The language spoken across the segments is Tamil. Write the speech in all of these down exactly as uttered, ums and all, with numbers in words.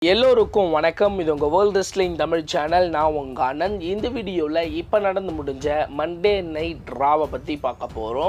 எல்லோருக்கும் வணக்கம். இது உங்கள் வேர்ல்ட் ரெஸ்லிங் தமிழ் சேனல். நான் உங்கள் ஆனந்த். இந்த வீடியோவில் இப்போ நடந்து முடிஞ்ச மண்டே நைட் ராவை பற்றி பார்க்க போகிறோம்.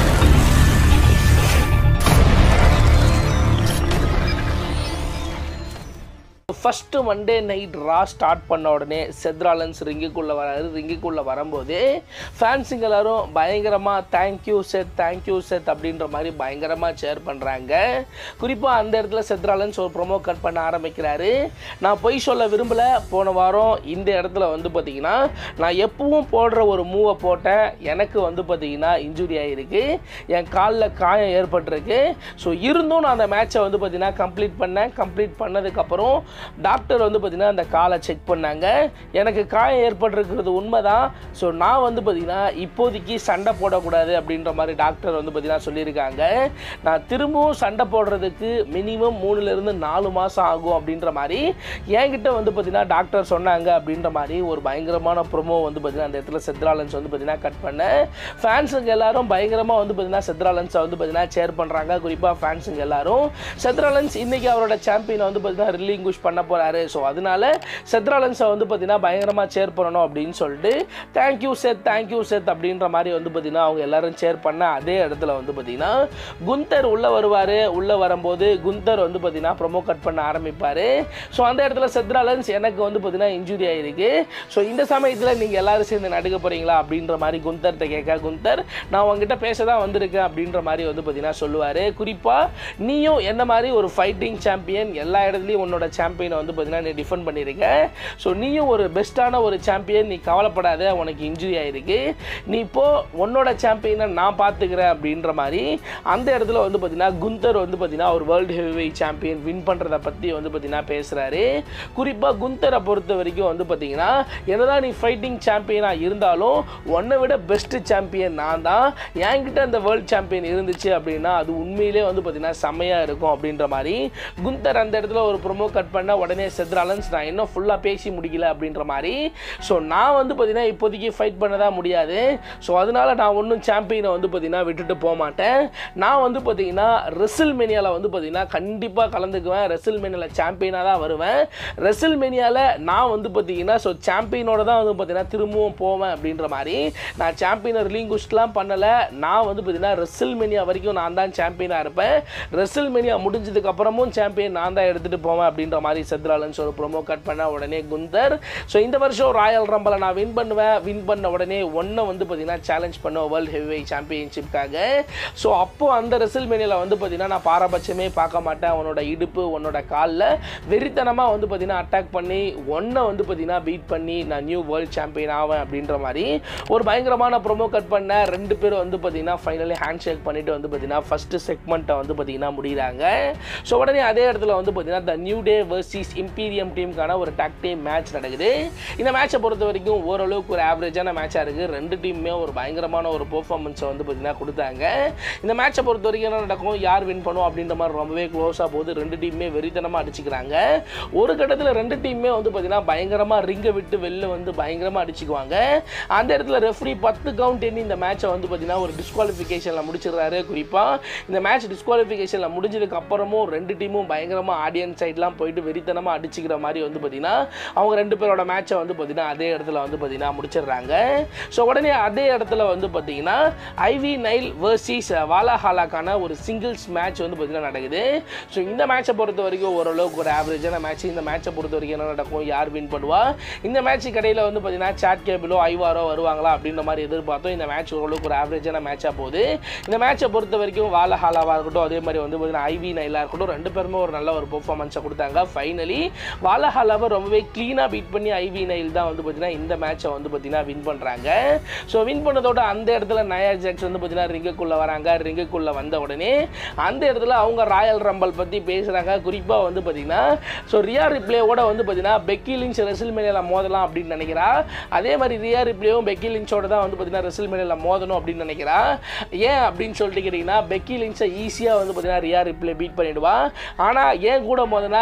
First Monday night Raw start பண்ண உடனே செத் ராலன்ஸ் ரிங்குக்குள்ளே வராரு. ரிங்குக்குள்ளே வரும்போது ஃபேன்ஸுங்க எல்லாரும் பயங்கரமாக தேங்க்யூ செத் தேங்க்யூ செத் அப்படின்ற மாதிரி பயங்கரமாக ஷேர் பண்ணுறாங்க. குறிப்பாக அந்த இடத்துல செத் ராலன்ஸ் ஒரு ப்ரொமோ கட் பண்ண ஆரம்பிக்கிறாரு. நான் பொய் சொல்ல விரும்பலை, போன வாரம் இந்த இடத்துல வந்து பார்த்திங்கன்னா நான் எப்பவும் போடுற ஒரு மூவை போட்டேன். எனக்கு வந்து பார்த்திங்கன்னா இன்ஜுரி ஆகிருக்கு, என் காலில் காயம் ஏற்பட்டிருக்கு. ஸோ இருந்தும் நான் அந்த மேட்சை வந்து பார்த்திங்கன்னா கம்ப்ளீட் பண்ணேன். கம்ப்ளீட் பண்ணதுக்கப்புறம் டாக்டர் வந்து பார்த்திங்கன்னா அந்த காலை செக் பண்ணாங்க. எனக்கு காயம் ஏற்பட்டிருக்கிறது உண்மை தான். ஸோ நான் வந்து பார்த்திங்கன்னா இப்போதைக்கு சண்டை போடக்கூடாது அப்படின்ற மாதிரி டாக்டர் வந்து பார்த்திங்கன்னா சொல்லியிருக்காங்க. நான் திரும்பவும் சண்டை போடுறதுக்கு மினிமம் மூணுலேருந்து நாலு மாதம் ஆகும் அப்படின்ற மாதிரி என்கிட்ட வந்து பார்த்திங்கன்னா டாக்டர் சொன்னாங்க அப்படின்ற மாதிரி ஒரு பயங்கரமான ப்ரொமோ வந்து பார்த்திங்கன்னா அந்த இடத்துல செத் ராலன்ஸ் வந்து பார்த்திங்கன்னா கட் பண்ணேன். ஃபேன்ஸுங்க எல்லாரும் பயங்கரமாக வந்து பார்த்திங்கன்னா செத் ராலன்ஸை வந்து பார்த்திங்கன்னா ஷேர் பண்ணுறாங்க. குறிப்பாக ஃபேன்ஸுங்க எல்லாரும் செத் ராலன்ஸ் இன்றைக்கி அவரோட சாம்பியனை வந்து பார்த்திங்கன்னா ரிலீங்குஷ் பண்ண போறாரு. ஸோ அதனால செத் ராலன்ஸை வந்து பார்த்தீங்கன்னா பயங்கரமாக சேர் பண்ணணும் அப்படின்னு சொல்லிட்டு தேங்க்யூ செத் தேங்க்யூ செத் அப்படின்ற மாதிரி வந்து பார்த்தீங்கன்னா அவங்க எல்லாரும் சேர் பண்ண அதே இடத்துல வந்து பார்த்தீங்கன்னா குந்தர் உள்ளே வருவார். உள்ளே வரும்போது குந்தர் வந்து பார்த்தீங்கன்னா ப்ரொமோ கட் பண்ண ஆரம்பிப்பார். ஸோ அந்த இடத்துல செத் ராலன்ஸ் எனக்கு வந்து பார்த்தீங்கன்னா இன்ஜுரி ஆகிருக்கு, ஸோ இந்த சமயத்தில் நீங்கள் எல்லாரும் சேர்ந்து நடுக்க போகிறீங்களா அப்படின்ற மாதிரி குந்தர்கிட்ட கேட்க, குந்தர் நான் உங்ககிட்ட பேச தான் வந்திருக்கேன் அப்படின்ற மாதிரி வந்து பார்த்தீங்கன்னா சொல்லுவார். குறிப்பாக நீயும் என்ன மாதிரி ஒரு ஃபைட்டிங் சாம்பியன், எல்லா இடத்துலையும் உன்னோட சாம்பியன் வந்து பார்த்தீங்கன்னா நீ டிஃபெண்ட் பண்ணியிருக்க. ஸோ நீயும் ஒரு பெஸ்ட்டான ஒரு சாம்பியன், நீ கவலைப்படாத, உனக்கு இன்ஜுரி ஆகிருக்கு, நீ இப்போ உன்னோட சாம்பியனை நான் பார்த்துக்கிறேன் அப்படின்ற மாதிரி அந்த இடத்துல வந்து பார்த்தீங்கன்னா குந்தர் வந்து பார்த்தீங்கன்னா ஒரு வேர்ல்டு ஹெவிவெயிட் சாம்பியன் வின் பண்ணுறதை பற்றி வந்து பார்த்தீங்கன்னா பேசுகிறாரு. குறிப்பாக குந்தரை பொறுத்த வரைக்கும் வந்து பார்த்தீங்கன்னா என்னதான் நீ ஃபைட்டிங் சாம்பியனாக இருந்தாலும் உன்னை விட பெஸ்ட்டு சாம்பியன் நான் தான். என்கிட்ட அந்த வேர்ல்டு சாம்பியன் இருந்துச்சு அப்படின்னா அது உண்மையிலே வந்து பார்த்தீங்கன்னா செம்மையாக இருக்கும் அப்படின்ற மாதிரி குந்தர் அந்த இடத்துல ஒரு ப்ரொமோ கட் பண்ண உடனே செத் ராலன்ஸ் நான் இன்னும் ஃபுல்லாக பேசி முடிக்கல அப்படின்ற மாதிரி, ஸோ நான் வந்து பார்த்தீங்கன்னா இப்போதைக்கு ஃபைட் பண்ண தான் முடியாது, ஸோ அதனால நான் ஒன்றும் சாம்பியனை வந்து பார்த்தீங்கன்னா விட்டுட்டு போக மாட்டேன். நான் வந்து பார்த்தீங்கன்னா ரெசில் மேனியாவில் வந்து பார்த்தீங்கன்னா கண்டிப்பாக கலந்துக்குவேன். ரெசில் மேனியாவில் சாம்பியனாக தான் வருவேன். ரெசில் மேனியாவில் நான் வந்து பார்த்தீங்கன்னா ஸோ சாம்பியனோட தான் வந்து பார்த்தீங்கன்னா திரும்பவும் போவேன் அப்படின்ற மாதிரி, நான் சாம்பியனை ரிலீங்குஷ்லாம் பண்ணலை. நான் வந்து பார்த்தீங்கன்னா ரெசில் மேனியா வரைக்கும் நான் தான் சாம்பியனாக இருப்பேன். ரெசில் மேனியா முடிஞ்சதுக்கு அப்புறமும் சாம்பியன் நான் தான் எடுத்துகிட்டு போவேன் அப்படின்ற மாதிரி செத் ராலன்ஸ் ஒரு ப்ரோமோ கட் பண்ண உடனே குந்தர் ஸோ இந்த வருஷம் ராயல் ரம்பிளை நான் வின் பண்ணுவேன், வின் பண்ண உடனே ஒன்றை வந்து பார்த்தீங்கன்னா சேலஞ்ச் பண்ணுவேன் வேர்ல்டு ஹெவிவெயிட் சாம்பியன்ஷிப்காக. ஸோ அப்போது அந்த ரெசில் மேனியில் வந்து பார்த்தீங்கன்னா நான் பாரபட்சமே பார்க்க மாட்டேன். உன்னோட இடுப்பு உன்னோட காலில் வெறித்தனமாக வந்து பார்த்தீங்கன்னா அட்டாக் பண்ணி ஒன்றை வந்து பார்த்தீங்கன்னா பீட் பண்ணி நான் நியூ வேர்ல்டு சாம்பியன் ஆவேன் அப்படின்ற மாதிரி ஒரு பயங்கரமான ப்ரோமோ கட் பண்ண ரெண்டு பேரும் வந்து பார்த்தீங்கன்னா ஃபைனலி ஹேண்ட் ஷேக் பண்ணிட்டு வந்து பார்த்தீங்கன்னா ஃபஸ்ட்டு செக்மெண்ட்டை வந்து பார்த்தீங்கன்னா முடிகிறாங்க. ஸோ உடனே அதே இடத்துல வந்து பார்த்தீங்கன்னா the New Day versus Imperium டீமுக்கான ஒரு டாக் டீம் மேட்ச் நடக்குது. இந்த மேட்சை பொறுத்த வரைக்கும் ஓரளவுக்கு ஒரு ஆவரேஜான மேட்சாக இருக்குது. ரெண்டு டீமுமே ஒரு பயங்கரமான ஒரு பெர்ஃபார்மன்ஸை வந்து பார்த்தீங்கன்னா கொடுத்தாங்க. இந்த மேட்சை பொறுத்த வரைக்கும் என்ன நடக்கும், யார் வின் பண்ணும் அப்படின்ற மாதிரி ரொம்பவே க்ளோஸாக போகுது. ரெண்டு டீமுமே வெறித்தனமாக அடிச்சுக்கிறாங்க. ஒரு கட்டத்தில் ரெண்டு டீமுமே வந்து பார்த்தீங்கன்னா பயங்கரமாக ரிங்கை விட்டு வெளில வந்து பயங்கரமாக அடிச்சுக்குவாங்க. அந்த இடத்துல ரெஃப்ரி பத்து கவுண்ட் எண்ணி இந்த மேட்சை வந்து பார்த்தீங்கன்னா ஒரு டிஸ்குவாலிஃபிகேஷனில் முடிச்சிடுறாரு. குறிப்பாக இந்த மேட்ச் டிஸ்குவாலிஃபிகேஷனில் முடிஞ்சதுக்கு அப்புறமும் ரெண்டு டீமும் பயங்கரமாக ஆடியன்ஸ் சைட்லாம் போயிட்டு வெறித்தனமாக அடிச்சுக்கிற மாதிரி வந்து பார்த்தீங்கன்னா அவங்க ரெண்டு பேரோட மேட்சை வந்து பார்த்தீங்கன்னா அதே இடத்துல வந்து பார்த்தீங்கன்னா முடிச்சிடுறாங்க. ஸோ உடனே அதே இடத்துல வந்து பார்த்தீங்கன்னா ஐவி நைல் வர்சஸ் வாலாஹாலாக்கான ஒரு சிங்கிள்ஸ் மேட்ச் வந்து பார்த்தீங்கன்னா நடக்குது. ஸோ இந்த மேட்சை பொறுத்த வரைக்கும் ஓரளவுக்கு ஒரு ஆவரேஜான மேட்ச். இந்த மேட்சை பொறுத்த வரைக்கும் என்ன நடக்கும், யார் வின் பண்ணுவா, இந்த மேட்ச் கடையில் வந்து பார்த்தீங்கன்னா சாட் கேபிளோ ஐவாரோ வருவாங்களா அப்படின்ற மாதிரி எதிர்பார்த்தோம். இந்த மேட்ச் ஓரளவுக்கு ஒரு ஆவரேஜான மேட்சாக போகுது. இந்த மேட்சை பொறுத்த வரைக்கும் வாலாஹாலாவாக இருக்கட்டும், அதே மாதிரி வந்து பார்த்தீங்கன்னா ஐவி நைலாக இருக்கட்டும், ரெண்டு பேருமே ஒரு நல்ல ஒரு பெர்ஃபார்மன்ஸை கொடுத்தாங்க. ஃபைனலி வாலாஹாலாவை ரொம்பவே க்ளீனாக பீட் பண்ணி ஐவி நைல் தான் வந்து பார்த்தீங்கன்னா இந்த மேட்சை வந்து பார்த்தீங்கன்னா வின் பண்ணுறாங்க. ஸோ வின் பண்ணதோட அந்த இடத்துல நயா ஜாக்ஸ் வந்து பார்த்தீங்கன்னா ரிங்குக்குள்ளே வராங்க. ரிங்குக்குள்ளே வந்த உடனே அந்த இடத்துல அவங்க ராயல் ரம்பிள் பற்றி பேசுகிறாங்க. குறிப்பாக வந்து பார்த்தீங்கன்னா ஸோ ரியா ரிப்ளேவோட வந்து பார்த்தீங்கன்னா பெக்கி லிஞ்ச் ரெசில் மேனியாவில் மோதலாம் அப்படின்னு நினைக்கிறா. அதே மாதிரி ரியா ரிப்ளேவும் பெக்கி லிஞ்சோட தான் வந்து பார்த்தீங்கன்னா ரெசில் மேனியாவில் மோதணும் அப்படின்னு நினைக்கிறா. ஏன் அப்படின்னு சொல்லிட்டு கேட்டிங்கன்னா பெக்கி லிஞ்சை ஈஸியாக வந்து பார்த்தீங்கன்னா ரியா ரிப்ளே பீட் பண்ணிடுவா. ஆனால் ஏன் கூட மோதனா ரியா ரிப்ளே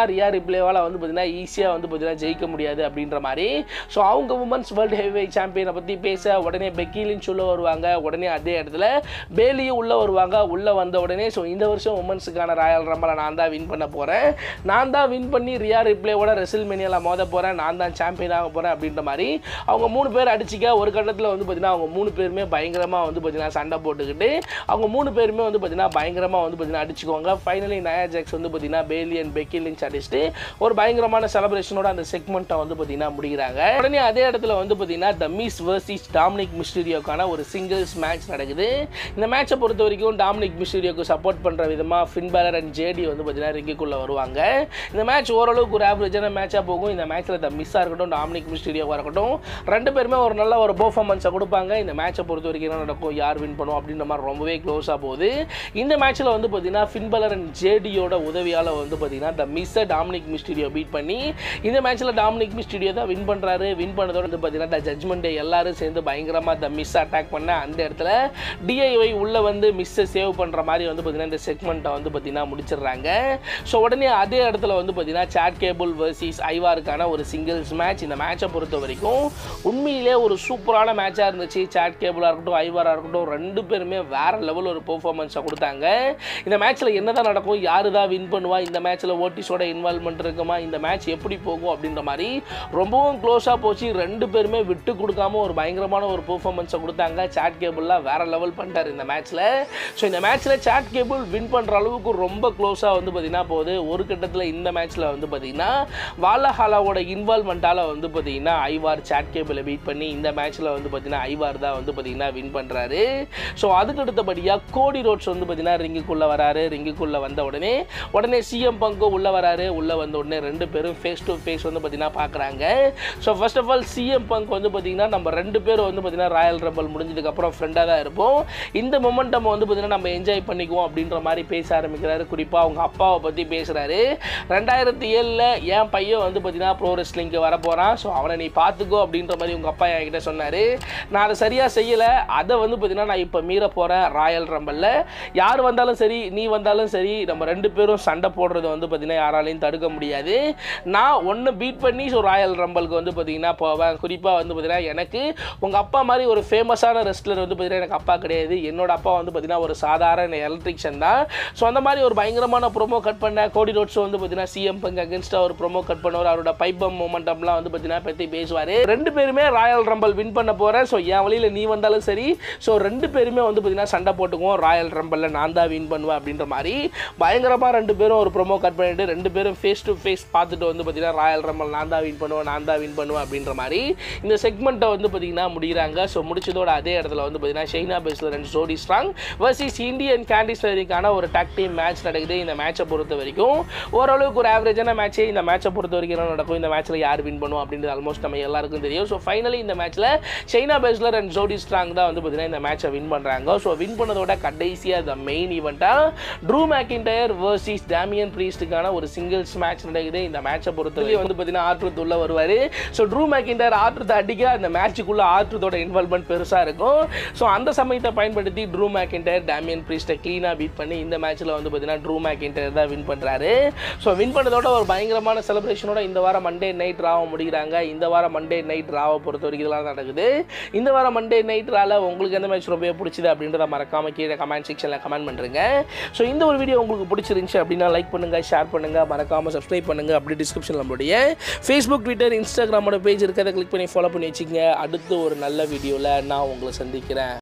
ரிப்ளேவால் வந்து பார்த்தீங்கன்னா ஈஸியாக வந்து பார்த்தீங்கன்னா ஜெயிக்க முடியாது அப்படின்ற மாதிரி. ஸோ அவங்க உமன்ஸ் வேர்ல்டு ஹெவிவெயிட் சாம்பியனை பற்றி பேச உடனே பெக்கி லிஞ்ச் உள்ள வருவாங்க. உடனே அதே இடத்துல பேலியும் உள்ளே வருவாங்க. உள்ளே வந்த உடனே ஸோ இந்த வருஷம் உமன்ஸுக்கான ராயல் ரம்பிளை நான் தான் வின் பண்ண போகிறேன், நான் தான் வின் பண்ணி ரியா ரிப்ளேவோட ரெசில்மேனியாவில் மோத போகிறேன், நான் தான் சாம்பியன் ஆக போகிறேன் அப்படின்ற மாதிரி அவங்க மூணு பேர் அடிச்சிக்க ஒரு கட்டத்தில் வந்து பார்த்தீங்கன்னா அவங்க மூணு பேருமே பயங்கரமாக வந்து பார்த்தீங்கன்னா சண்டை போட்டுக்கிட்டு அவங்க மூணு பேருமே வந்து பார்த்தீங்கன்னா பயங்கரமாக வந்து பார்த்தீங்கன்னா அடிச்சுக்குவாங்க. ஃபைனலி நயா ஜாக்ஸ் வந்து பார்த்தீங்கன்னா பேலி அண்ட் பெக்கி லிஞ்ச் அடிச்சுட்டு ஒரு பயங்கரமான செலிப்ரேஷனோட அந்த செக்மெண்ட்டை வந்து பார்த்தீங்கன்னா முடிக்கிறாங்க. உடனே அதே இடத்துல வந்து பார்த்தீங்கன்னா த மிஸ் வர்சஸ் டாமினிக் மிஸ்டீரியோக்கான ஒரு சிங்கிள்ஸ் மேட்ச் நடக்குது. இந்த மேட்சை பொறுத்த வரைக்கும் டாமினிக் மிஸ்டீரியோக்கு சப்போர்ட் பண்ணுற விதமாக ஃபின் பேலர் அண்ட் ஜேடி வந்து பார்த்தீங்கன்னா ரிங்குக்குள்ளே வருவாங்க. இந்த மேட்ச் ஓரளவுக்கு ஒரு ஆவரேஜான மேட்சாக போகும். இந்த மேட்ச்சில் த மிஸ்ஸாக இருக்கட்டும் டாமினிக் மிஸ்டீரியோவாக இருக்கட்டும் ரெண்டு பேருமே ஒரு நல்ல ஒரு பெர்ஃபார்மன்ஸை கொடுப்பாங்க. இந்த மேட்சை பொறுத்த வரைக்கும் என்ன நடக்கும், யார் வின் பண்ணுவோம் அப்படின்ற மாதிரி ரொம்பவே க்ளோஸாக போகுது. இந்த மேட்ச்சில் வந்து பார்த்தீங்கன்னா ஃபின் பேலர் அண்ட் ஜேடியோட உதவியால் வந்து பார்த்தீங்கன்னா த மிஸ்ஸை டாமினிக் மிஸ்டீரியோ பீட் பண்ணி இந்த மேட்ச்சில் டாமினிக் மிஸ்டீரியோ தான் வின் பண்ணுறாரு. வின் பண்ணதோட வந்து பார்த்தீங்கன்னா த ஜட்ஜ்மெண்ட் டே எல்லாரும் சேர்ந்து பயங்கரமாக த மிஸ் அட்டாக் பண்ண அந்த இடத்துல டிஐஒய் உள்ளே வந்து மிஸ்ஸை சேவ் பண்ணுற மாதிரி வந்து பார்த்தீங்கன்னா இந்த செக்மெண்ட்டை வந்து பார்த்தீங்கன்னா முடிச்சிடுறாங்க. ஸோ உடனே அதே இடத்துல வந்து பார்த்தீங்கன்னா சாட் கேபிள் வர்சஸ் ஐவாருக்கான ஒரு சிங்கிள்ஸ் மேட்ச். இந்த மேட்சை பொறுத்த வரைக்கும் உண்மையிலே ஒரு சூப்பரான மேட்சாக இருந்துச்சு. சாட் கேபிளாக இருக்கட்டும் ஐவாராக இருக்கட்டும் ரெண்டு பேருமே வேற லெவல் ஒரு பெர்ஃபார்மன்ஸை கொடுத்தாங்க. இந்த மேட்ச்சில் என்ன தான் நடக்கும், யாரு தான் வின் பண்ணுவா, இந்த மேட்ச்சில் ஓட்டிஸோட இன்வால்வ்மெண்ட் இருக்குமா, இந்த மேட்ச் எப்படி போகும் அப்படின்ற மாதிரி ரொம்பவும் க்ளோஸாக போச்சு. ரெண்டு பேருமே விட்டு கொடுக்காம ஒரு பயங்கரமான ஒரு பெர்ஃபார்மன்ஸை கொடுத்தாங்க. சாட் கேபிள்லாம் வேற லெவல் பண்ணிட்டார் இந்த மேட்ச்சில். ஸோ இந்த மேட்ச்சில் சாட் கேபிள் வின் பண்ணுற அளவுக்கு ரொம்ப க்ளோஸாக வந்து பார்த்தீங்கன்னா போகுது. ஒரு கட்டத்தில் இந்த மேட்ச்சில் வந்து பார்த்தீங்கன்னா வாலஹாலாவோட இன்வால்வ்மெண்ட்டால் வந்து பார்த்தீங்கன்னா ஐவார் சாட் கேபிளை பீட் பண்ணி இந்த மேட்ச்சில் வந்து பார்த்தீங்கன்னா ஐவார் தான் வந்து பார்த்தீங்கன்னா வின் பண்ணுறாரு. ஸோ அதுக்கு அடுத்தபடியாக கோடி ரோட்ஸ் வந்து பார்த்தீங்கன்னா ரிங்குக்குள்ளே வராரு. ரிங்குக்குள்ளே வந்த உடனே உடனே சிஎம் பங்கும் உள்ளே வராரு. உள்ளே வந்த உடனே ரெண்டு பேரும் ஃபேஸ் டு ஃபேஸ் வந்து பார்த்தீங்கன்னா பார்க்குறாங்க. So first of all CM Punk வந்து பார்த்தீங்கன்னா நம்ம ரெண்டு பேரும் வந்து பார்த்தீங்கன்னா ராயல் ரம்பிள் முடிஞ்சதுக்கப்புறம் ஃப்ரெண்டாக தான் இருப்போம், இந்த மொமெண்டம் வந்து பார்த்தீங்கன்னா நம்ம என்ஜாய் பண்ணிக்குவோம் அப்படின்ற மாதிரி பேச ஆரம்பிக்கிறாரு. குறிப்பாக அவங்க அப்பாவை பற்றி பேசுகிறாரு. ரெண்டாயிரத்தி ஏழில் என் பையன் வந்து பார்த்தீங்கன்னா ப்ரோ ரெஸ்லிங்க்கு வர போகிறான், ஸோ அவனை நீ பார்த்துக்கோ அப்படின்ற மாதிரி உங்கள் அப்பா என்கிட்ட சொன்னார். நான் அதை சரியாக செய்யலை, அதை வந்து பார்த்தீங்கன்னா நான் இப்போ மீற போகிறேன் ராயல் ரம்பிளில். யார் வந்தாலும் சரி நீ வந்தாலும் சரி நம்ம ரெண்டு பேரும் சண்டை போடுறது வந்து பார்த்தீங்கன்னா யாராலையும் தடுக்க முடியாது. நான் ஒன்று பீட் பண்ணி ஸோ ராயல் ரம்பிளுக்கு வந்து பார்த்தீங்கன்னா போவேன். குறிப்பாக வந்து பார்த்தீங்கன்னா எனக்கு உங்கள் அப்பா மாதிரி ஒரு ஃபேமஸான ரெஸ்லர் வந்து பார்த்தீங்கன்னா எனக்கு அப்பா கிடையாது. என்னோட அப்பா வந்து பார்த்தீங்கன்னா ஒரு சாதாரண எலக்ட்ரிஷியன் தான். ஸோ அந்த மாதிரி ஒரு பயங்கரமான ப்ரோமோ கட் பண்ண கோடி ரோட்ஸ் வந்து பார்த்தீங்கன்னா சிஎம் பங்க் அகேன்ஸ்டாக ஒரு ப்ரோமோ கட் பண்ணுவார். அவரோட பைப்பம் மொமெண்டம்லாம் வந்து பார்த்தீங்கன்னா பற்றி பேசுவார். ரெண்டு பேருமே ராயல் ரம்பிள் வின் பண்ண போகிறேன், ஸோ என் வழியில் நீ வந்தாலும் சரி ஸோ ரெண்டு பேருமே வந்து பார்த்தீங்கன்னா சண்டை போட்டுக்குவோம், ராயல் ரம்பிளில் நான் தான் வின் பண்ணுவேன் அப்படின்ற மாதிரி பயங்கரமாக ரெண்டு பேரும் ஒரு ப்ரோமோ கட் பண்ணிட்டு ரெண்டு பேரும் ஃபேஸ் டு ஃபேஸ் பார்த்துட்டு வந்து பார்த்தீங்கன்னா ராயல் ரம்பிள் நான் தான் வின் பண்ணுவேன் நான் தான் வின் பண்ணுவேன் அப்படின்ற மாதிரி இந்த செக்மெண்ட்டை வந்து பார்த்தீங்கன்னா முடிகிறாங்க. ஸோ முடிச்சதோட அதே இடத்துல வந்து பார்த்தீங்கன்னா Shayna Baszler and Zoey Stark versus Indi Candice லெரிக்கான ஒரு டாக் டீம் மேட்ச் நடக்குது. இந்த மேட்சை பொறுத்த வரைக்கும் ஓரளவுக்கு ஒரு ஆவரேஜான மேட்சே. இந்த மேட்சை பொறுத்த வரைக்கும் என்ன நடக்கும், இந்த மேட்ச்சில் யார் வின் பண்ணுவோம் அப்படின்றது ஆல்மோஸ்ட் நம்ம எல்லாருக்கும் தெரியும். ஸோ ஃபைனலி இந்த மேட்ச்சில் ஷைனா பேஸ்லர் அண்ட் ஜோடி ஸ்ட்ராங் தான் வந்து பார்த்தீங்கன்னா இந்த மேட்சை வின் பண்ணுறாங்க. ஸோ வின் பண்ணதோட கடைசியாக த மெயின் ஈவெண்ட்டாக ட்ரூ மேக்கின்டயர் வர்சஸ் டேமியன் ப்ரீஸ்டுக்கான ஒரு சிங்கிள்ஸ் மேட்ச் நடக்குது. இந்த மேட்சை பொறுத்தவரைக்கும் வந்து பார்த்தீங்கன்னா ஆர்ட்ரூத் உள்ள வருவார். ஸோ ட்ரூ மேக்கின்டயர் ஆர்ட்ரூத் அடிக்க அந்த மேட்சுக்குள்ள ஆர்ட்ரூத்தோட இன்வால்வ்மெண்ட் பெருசாக இருக்கும். ஸோ அந்த சமயத்தை பயன்படுத்தி ட்ரூ மேக்கின்டயர் டேமியன் ப்ரீஸ்ட்டை க்ளீனாக பீட் பண்ணி இந்த மேட்ச்சில் வந்து பார்த்தீங்கன்னா ட்ரூ மேக்கின்டயர் தான் வின் பண்ணுறாரு. ஸோ வின் பண்ணதோட ஒரு பயங்கரமான செலிப்ரேஷனோட இந்த வாரம் மண்டே நைட் ராவை முடிக்கிறாங்க. இந்த வாரம் மண்டே நைட் ராவை பொறுத்த வரைக்கும் இதெல்லாம் நடக்குது. இந்த வாரம் மண்டே நைட் ரால உங்களுக்கு எந்த மேட்ச் ரொம்ப பிடிச்சது அப்படின்றத மறக்காம கீழே கமெண்ட் செக்ஷனில் கமெண்ட் பண்ணுறேங்க. ஸோ இந்த ஒரு வீடியோ உங்களுக்கு பிடிச்சிருந்துச்சு அப்படின்னா லைக் பண்ணுங்கள், ஷேர் பண்ணுங்கள், மறக்காமல் சப்ஸ்கிரைப் பண்ணுங்கள். அப்படி டிஸ்கிரிப்ஷன் நம்மளுடைய ஃபேஸ்புக், ட்விட்டர், இன்ஸ்டாகிராமோட பேஜ் இருக்கிறத கிளிக் பண்ணி ஃபாலோ பண்ணி வச்சுக்கோங்க. அடுத்து ஒரு நல்ல வீடியோவில் நான் உங்களை சந்திக்கிறேன்.